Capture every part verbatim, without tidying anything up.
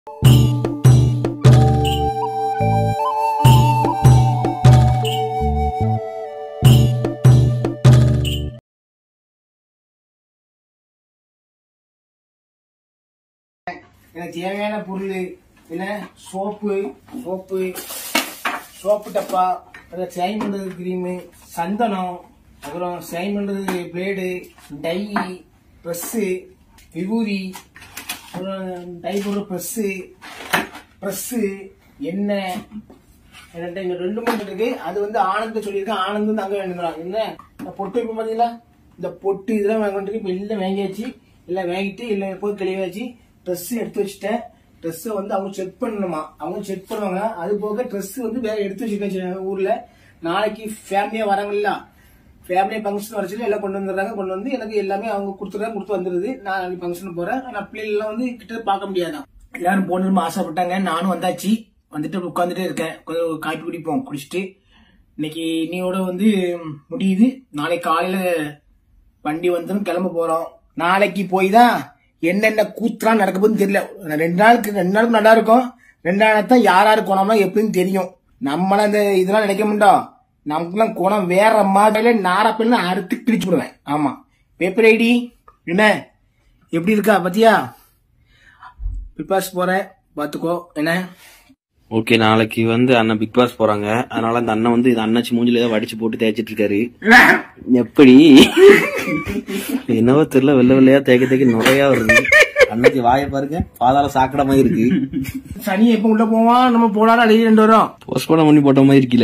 எனக்கு தேவையான பொருள் என்ன சோப்பு சோப்பு சோப்பு டப்பா, சைன் பண்றது கிரீமு, சந்தனம், அப்புறம் சைன் பண்றது பிளேடு, டை, ப்ரெஸ்ஸு, விபூதி, அப்புறம் டை போடுற ப்ரெஸ்ஸு ப்ரெஸ்ஸு எண்ணெய் இங்க ரெண்டு மூணு இருக்கு. அது வந்து ஆனந்த சொல்லியிருக்கேன். ஆனந்த் வந்து அங்கே வேணுங்கிறாங்க. என்ன இந்த பொட்டு இப்போ பார்த்தீங்களா, இந்த பொட்டு இதெல்லாம் வாங்கிட்டு இப்போ எல்லாம் வாங்கியாச்சு. எல்லாம் வாங்கிட்டு இல்லை போய் கழிவாச்சு. ட்ரெஸ் எடுத்து வச்சுட்டேன். ட்ரெஸ்ஸை வந்து அவங்க செக் பண்ணணுமா, அவங்க செக் பண்ணுவாங்க. அது போக ட்ரெஸ் வந்து வேற எடுத்து வச்சுருக்கேன் ஊர்ல. நாளைக்கு ஃபேமிலியா வராங்களா, ஃபேமிலியா ஃபங்க்ஷன் வர சொல்லி எல்லாம் கொண்டு வந்துடுறாங்க. கொண்டு வந்து எனக்கு எல்லாமே அவங்க கொடுத்துறாங்க, கொடுத்து வந்துருது. நான் நாளைக்கு ஃபங்க்ஷன் போறேன். நான் பிள்ளைகள் வந்து கிட்ட பார்க்க முடியாதான். எல்லாரும் போகணும்னு ஆசைப்பட்டாங்க. நானும் வந்தாச்சு. வந்துட்டு உட்காந்துட்டே இருக்கேன். கொஞ்சம் காப்பி குடிப்போம். குடிச்சிட்டு இன்னைக்கு இன்னையோட வந்து முடியுது. நாளைக்கு காலையில வண்டி வந்துடும், கிளம்ப போறோம். நாளைக்கு போய் தான் என்னென்ன கூத்துலாம் நடக்க போகுதுன்னு தெரியல. ரெண்டு நாளுக்கு ரெண்டு நாளுக்கு நல்லா இருக்கும். ரெண்டு நாளைக்கு தான் யார் யாரு குணம்னா எப்படின்னு தெரியும். நம்மளாம் இந்த இதெல்லாம் நினைக்க மாட்டோம். நமக்குலாம் குணம் வேற மாதிரி நாரப்பெல்லாம் அறுத்து கிழிச்சு விடுவேன். ஆமா, பேப்பர் ஐடி என்ன எப்படி இருக்கா பத்தியா? பிக் பாஸ் போறேன் பாத்துக்கோ. என்ன ஓகே, நாளைக்கு வந்து அண்ணன் பிக் பாஸ் போறாங்க. அதனால அந்த அண்ணன் வந்து இது அண்ணாச்சி மூஞ்சில ஏதோ வடிச்சு போட்டு தேய்ச்சிட்டு இருக்காரு. எப்படி என்னவோ தெரியல, வெள்ள வெள்ளையா தேய்க்க தேய்க்க நுறையா வருது. அன்னைக்கு வாய பாருங்க, பாதாள சாக்கடை மாதிரி இருக்கு. சனி எப்ப உள்ள போவான், நம்ம போனாலும் அடிக்கடி ரெண்டு வரும். போஸ்ட்மார்ட்டம் பண்ணி போட்ட மாதிரி இருக்கல.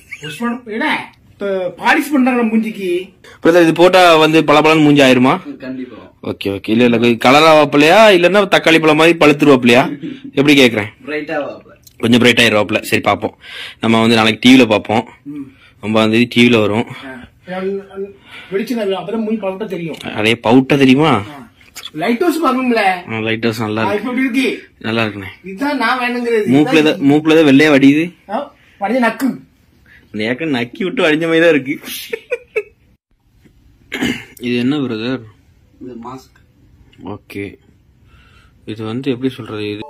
பாலிஷ் பண்றாங்க மூஞ்சிக்கு. இது போட்டா வந்து பளபளன்னு மூஞ்சி ஆயிருமா? கண்டிப்பா. Okay okay. இல்ல இல்ல கலரா வாப்பலையா இல்லன்னா தக்காளி பழம் மாதிரி பழுத்துருவாப்லையா எப்படி கேக்குறேன்? கொஞ்சம் பிரைட் ஆயிருவாப்ல. சரி பாப்போம். நம்ம வந்து நாளைக்கு டிவில பாப்போம். ஒன்பதாம் தேதி டிவில வரும். அதே பவுட்டா தெரியுமா? லைட் ஹவுஸ் பாக்கணும்ல. லைட் ஹவுஸ் நல்லா இருக்கு. நல்லா இருக்குண்ணே. இதுதான் நான் வேணுங்கிறது. மூக்குல மூக்குலதான் வெள்ளையா வடியுது. நக்கு நேக்க நக்கி விட்டு வடிஞ்ச மாதிரி தான் இருக்கு. இது என்ன பிரதர்? இது மாஸ்க். ஓகே, இது வந்து எப்படி சொல்றது, இது